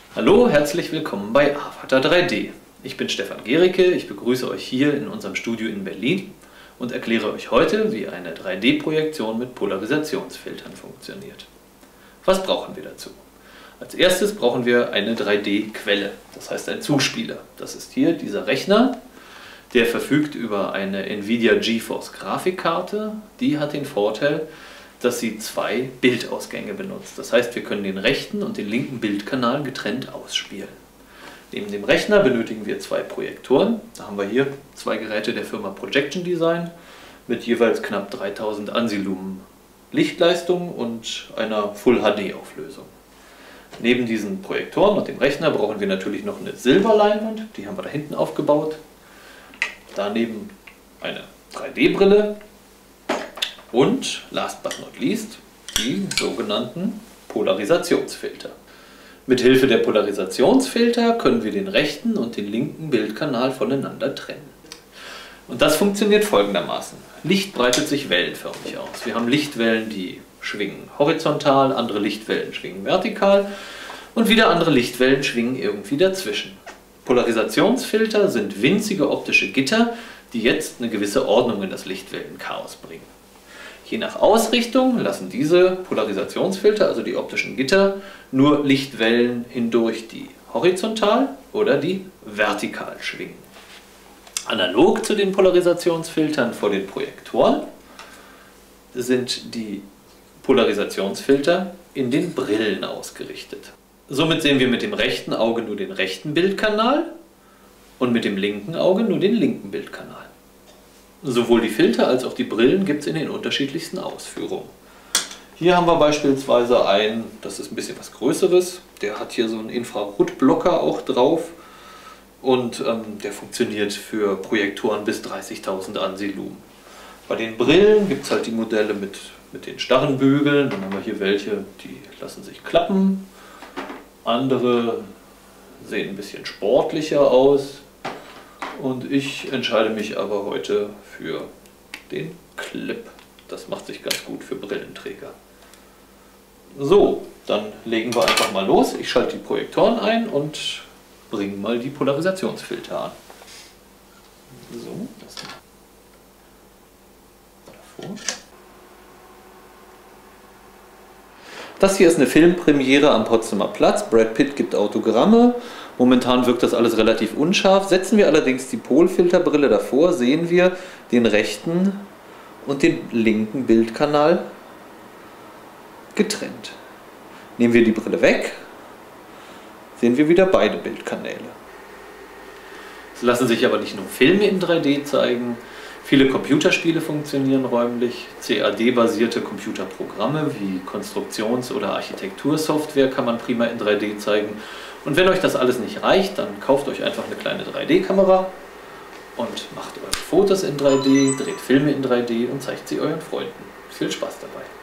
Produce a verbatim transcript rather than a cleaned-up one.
Hallo, herzlich willkommen bei Avatar drei D. Ich bin Stefan Gericke, ich begrüße euch hier in unserem Studio in Berlin und erkläre euch heute, wie eine drei D-Projektion mit Polarisationsfiltern funktioniert. Was brauchen wir dazu? Als erstes brauchen wir eine drei D-Quelle, das heißt ein Zuspieler. Das ist hier dieser Rechner, der verfügt über eine Nvidia GeForce Grafikkarte. Die hat den Vorteil, dass sie zwei Bildausgänge benutzt. Das heißt, wir können den rechten und den linken Bildkanal getrennt ausspielen. Neben dem Rechner benötigen wir zwei Projektoren. Da haben wir hier zwei Geräte der Firma Projection Design mit jeweils knapp dreitausend Ansilumen Lichtleistung und einer Full H D Auflösung. Neben diesen Projektoren und dem Rechner brauchen wir natürlich noch eine Silberleinwand, die haben wir da hinten aufgebaut. Daneben eine drei D-Brille. Und, last but not least, die sogenannten Polarisationsfilter. Mit Hilfe der Polarisationsfilter können wir den rechten und den linken Bildkanal voneinander trennen. Und das funktioniert folgendermaßen. Licht breitet sich wellenförmig aus. Wir haben Lichtwellen, die schwingen horizontal, andere Lichtwellen schwingen vertikal und wieder andere Lichtwellen schwingen irgendwie dazwischen. Polarisationsfilter sind winzige optische Gitter, die jetzt eine gewisse Ordnung in das Lichtwellenchaos bringen. Je nach Ausrichtung lassen diese Polarisationsfilter, also die optischen Gitter, nur Lichtwellen hindurch, die horizontal oder die vertikal schwingen. Analog zu den Polarisationsfiltern vor den Projektoren sind die Polarisationsfilter in den Brillen ausgerichtet. Somit sehen wir mit dem rechten Auge nur den rechten Bildkanal und mit dem linken Auge nur den linken Bildkanal. Sowohl die Filter als auch die Brillen gibt es in den unterschiedlichsten Ausführungen. Hier haben wir beispielsweise einen, das ist ein bisschen was Größeres, der hat hier so einen Infrarotblocker auch drauf und ähm, der funktioniert für Projektoren bis dreißigtausend Ansilumen. Bei den Brillen gibt es halt die Modelle mit, mit den starren Bügeln, dann haben wir hier welche, die lassen sich klappen, andere sehen ein bisschen sportlicher aus. Und ich entscheide mich aber heute für den Clip. Das macht sich ganz gut für Brillenträger. So, dann legen wir einfach mal los. Ich schalte die Projektoren ein und bringe mal die Polarisationsfilter an. So, das davor. Das hier ist eine Filmpremiere am Potsdamer Platz. Brad Pitt gibt Autogramme. Momentan wirkt das alles relativ unscharf. Setzen wir allerdings die Polfilterbrille davor, sehen wir den rechten und den linken Bildkanal getrennt. Nehmen wir die Brille weg, sehen wir wieder beide Bildkanäle. Es lassen sich aber nicht nur Filme in drei D zeigen. Viele Computerspiele funktionieren räumlich. C A D-basierte Computerprogramme wie Konstruktions- oder Architektursoftware kann man prima in drei D zeigen. Und wenn euch das alles nicht reicht, dann kauft euch einfach eine kleine drei D-Kamera und macht eure Fotos in drei D, dreht Filme in drei D und zeigt sie euren Freunden. Viel Spaß dabei!